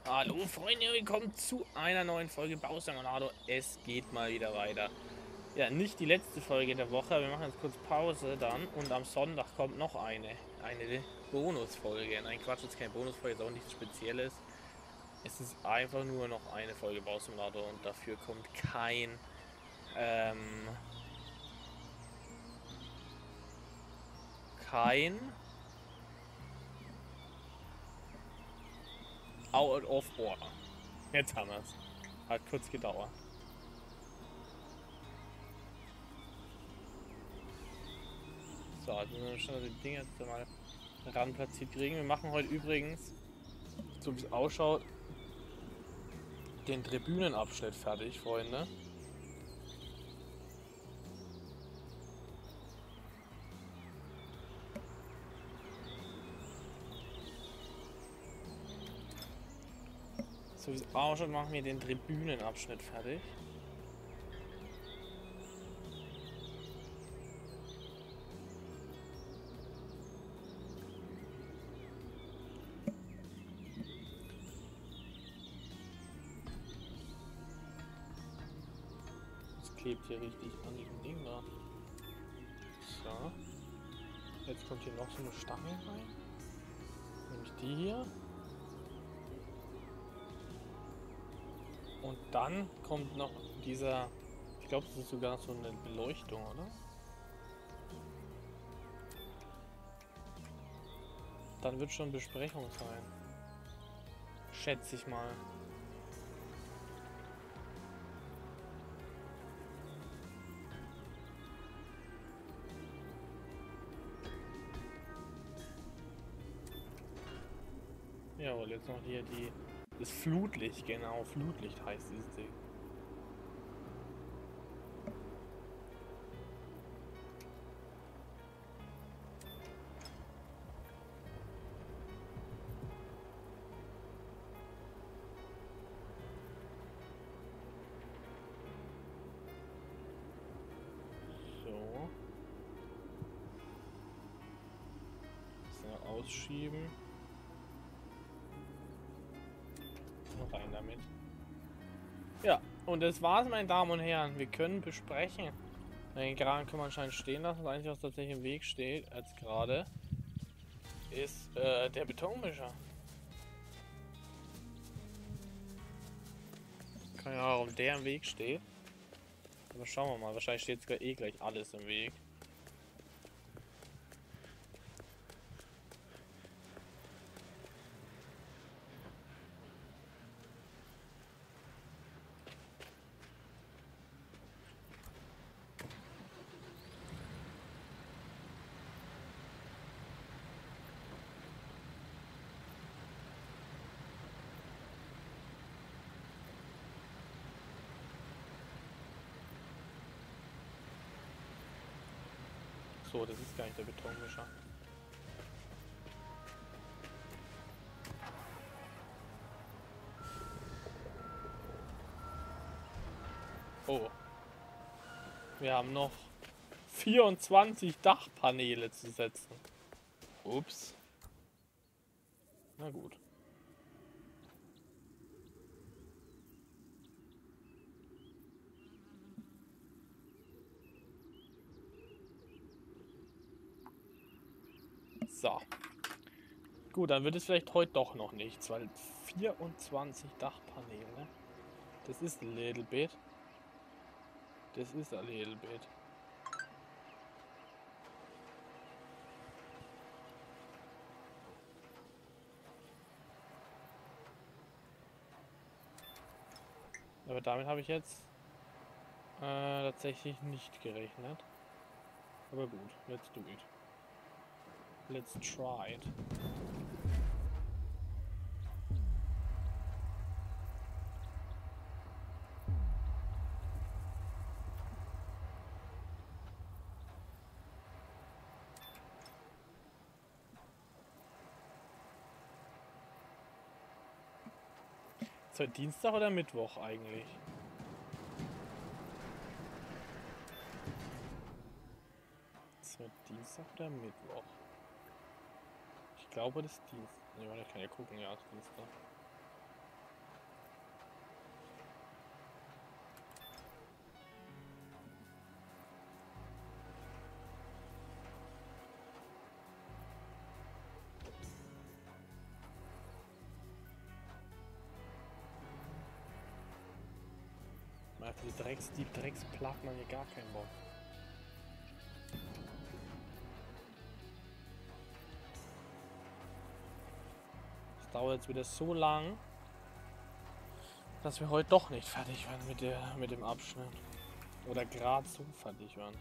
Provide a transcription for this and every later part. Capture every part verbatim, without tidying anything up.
Hallo Freunde, willkommen zu einer neuen Folge Bausimulator. Es geht mal wieder weiter. Ja, nicht die letzte Folge der Woche. Wir machen jetzt kurz Pause dann und am Sonntag kommt noch eine. Eine Bonusfolge. Nein, Quatsch, jetzt keine Bonusfolge, ist auch nichts Spezielles. Es ist einfach nur noch eine Folge Bausimulator und dafür kommt kein ähm, kein Out of Order. Jetzt haben wir es. Hat kurz gedauert. So, jetzt müssen wir schon die Dinge jetzt mal ran platziert kriegen. Wir machen heute übrigens, so wie es ausschaut, den Tribünenabschnitt fertig, Freunde. So wie es ausschaut, machen wir den Tribünenabschnitt fertig. Das klebt hier richtig an diesem Ding da. So. Jetzt kommt hier noch so eine Stange rein. Nämlich die hier. Und dann kommt noch dieser, ich glaube, das ist sogar so eine Beleuchtung, oder? Dann wird schon Besprechung sein. Schätze ich mal. Jawohl, jetzt noch hier die, das Flutlicht, genau, Flutlicht heißt dieses Ding. So. So, ausschieben. Rein damit. Ja, und das war's, meine Damen und Herren. Wir können besprechen. Den Kran können wir anscheinend stehen lassen. Das Einzige, was tatsächlich im Weg steht, als gerade, ist äh, der Betonmischer. Keine Ahnung, warum der im Weg steht. Aber schauen wir mal. Wahrscheinlich steht sogar eh gleich alles im Weg. So, das ist gar nicht der Betonmischer. Oh. Wir haben noch vierundzwanzig Dachpaneele zu setzen. Ups. Na gut. So. Gut, dann wird es vielleicht heute doch noch nichts, weil vierundzwanzig Dachpaneele, das ist a little bit. Das ist a little bit. Aber damit habe ich jetzt äh, tatsächlich nicht gerechnet. Aber gut, let's do it. Let's try it. Ist heute Dienstag oder Mittwoch eigentlich? Ist heute Dienstag oder Mittwoch? Ich glaube, das ist Dienstag. Ne, warte, ich kann ja gucken, ja, ist Dienstag. Auf die Drecks, die Drecksplatten haben hier gar keinen Bock. Es dauert jetzt wieder so lang, dass wir heute doch nicht fertig werden mit, der, mit dem Abschnitt. Oder gerade so fertig werden.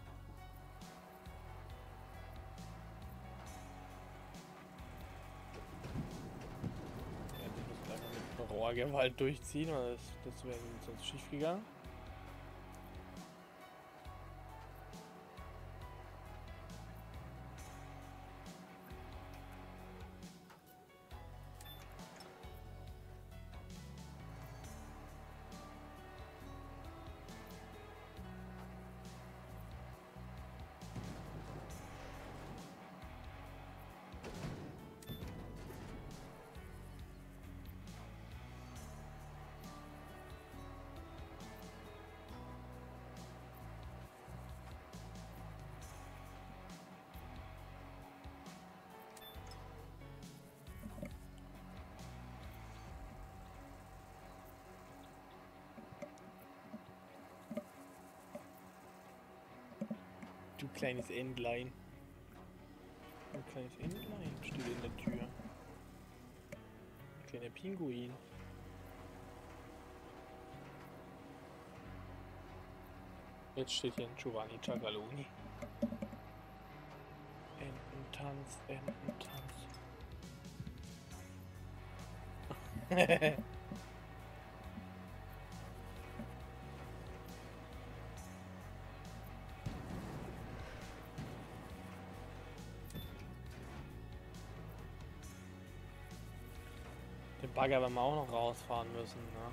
Ja, ich muss gleich mal mit Rohrgewalt durchziehen, weil das, das wäre sonst schief gegangen. Du kleines Entlein. Ein kleines Entlein steht in der Tür. Kleiner Pinguin. Jetzt steht hier ein Giovanni Ciagaloni. Ententanz, Ententanz. Den Bagger werden wir auch noch rausfahren müssen, ne?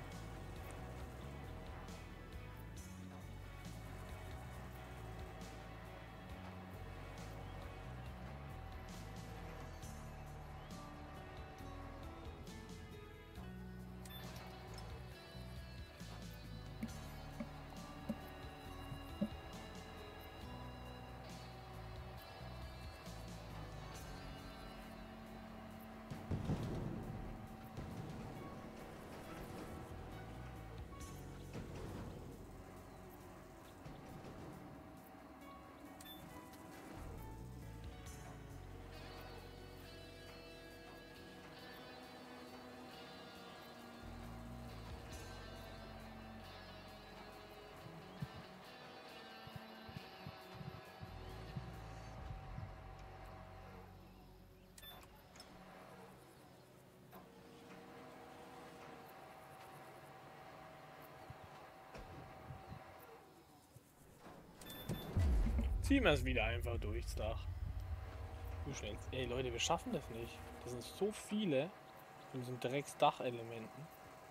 Ziehen wir es wieder einfach durchs Dach. Wie schnell? Ey Leute, wir schaffen das nicht. Das sind so viele von diesen Drecksdachelementen.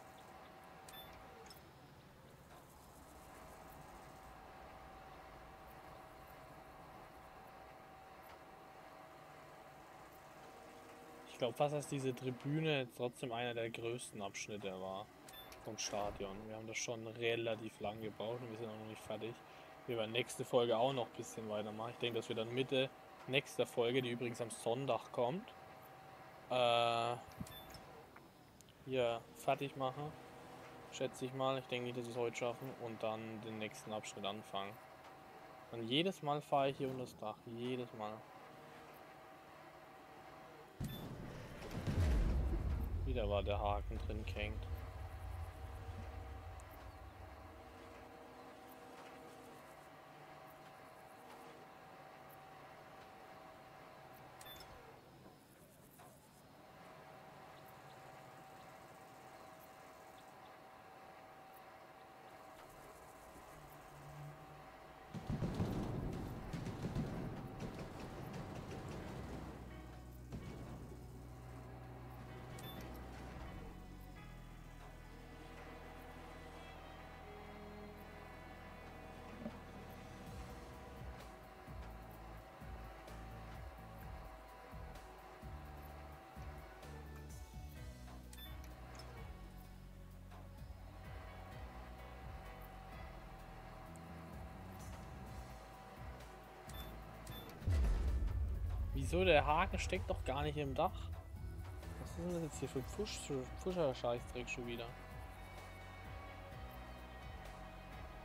Ich glaube fast, dass diese Tribüne trotzdem einer der größten Abschnitte war vom Stadion. Wir haben das schon relativ lang gebaut und wir sind auch noch nicht fertig. Wir werden nächste Folge auch noch ein bisschen weitermachen. Ich denke, dass wir dann Mitte nächster Folge, die übrigens am Sonntag kommt, äh, hier fertig machen. Schätze ich mal. Ich denke nicht, dass wir es heute schaffen. Und dann den nächsten Abschnitt anfangen. Und jedes Mal fahre ich hier unter das Dach. Jedes Mal. Wieder war der Haken drin gehängt. Wieso? Der Haken steckt doch gar nicht im Dach. Was ist denn das jetzt hier für Pfusch, Pfuscher-Scheißdreck schon wieder?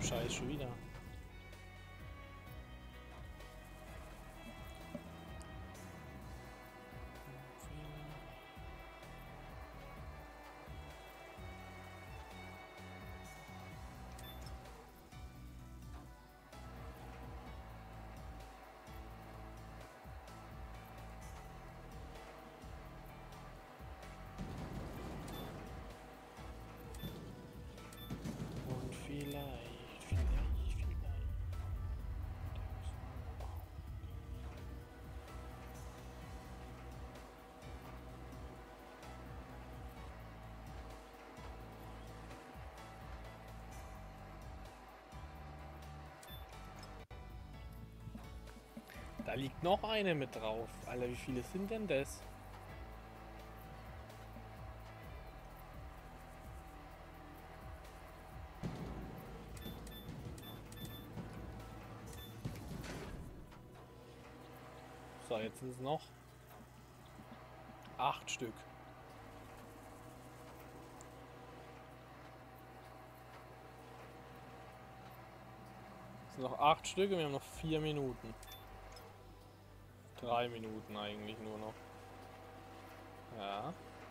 Scheiß schon wieder. Vielleicht, vielleicht, vielleicht. Da liegt noch eine mit drauf. Alter, wie viele sind denn das? So, jetzt sind es noch acht Stück. Es sind noch acht Stück und wir haben noch vier Minuten. Drei Minuten eigentlich nur noch. Ja.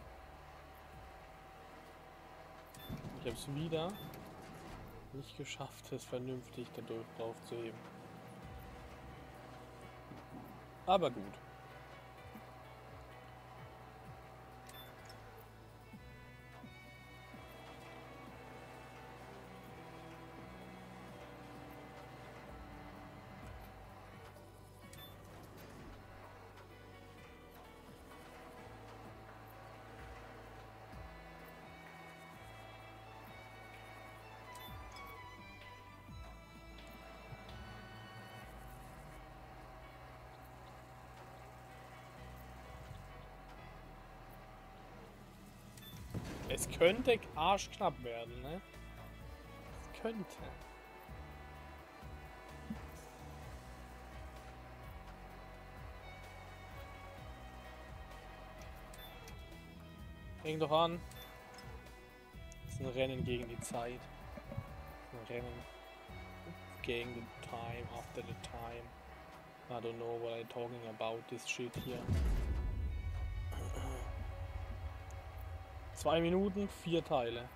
Ich habe es wieder nicht geschafft, es vernünftig dadurch drauf zu heben. Aber gut. Es könnte arschknapp werden, ne? Es könnte. Häng doch an. Das ist ein Rennen gegen die Zeit. Das ist ein Rennen gegen the time, after the time. I don't know what I'm talking about, this shit hier. Zwei Minuten, vier Teile.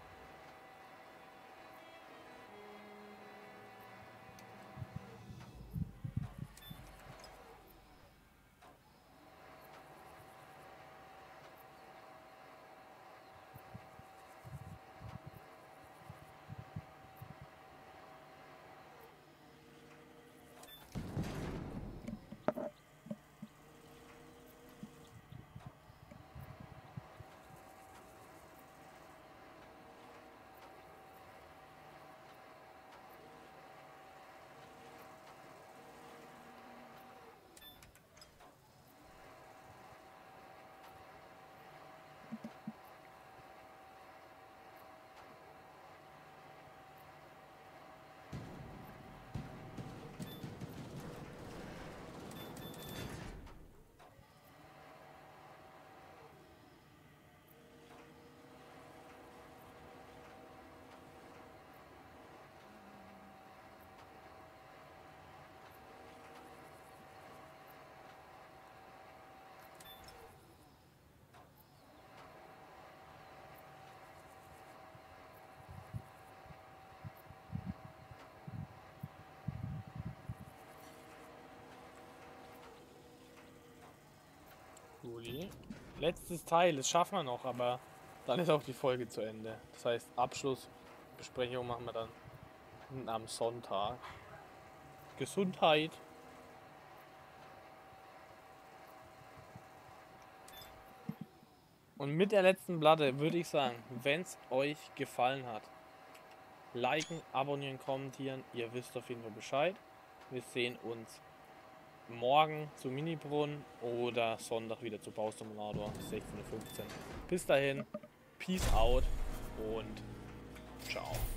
Juli. Letztes Teil, das schaffen wir noch, aber dann ist auch die Folge zu Ende. Das heißt, Abschlussbesprechung machen wir dann am Sonntag. Gesundheit! Und mit der letzten Platte würde ich sagen, wenn es euch gefallen hat, liken, abonnieren, kommentieren. Ihr wisst auf jeden Fall Bescheid. Wir sehen uns morgen zu Minibrunn oder Sonntag wieder zu Bausimulator sechzehn Uhr fünfzehn. Bis dahin, Peace out und ciao.